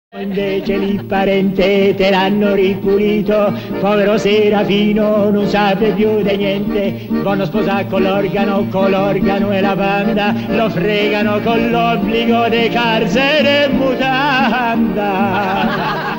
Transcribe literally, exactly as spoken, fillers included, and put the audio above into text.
Invece lì parente te l'hanno ripulito, povero Serafino non sape più di niente, vanno a sposare con l'organo, con l'organo e la banda, lo fregano con l'obbligo di carcere e mutanda.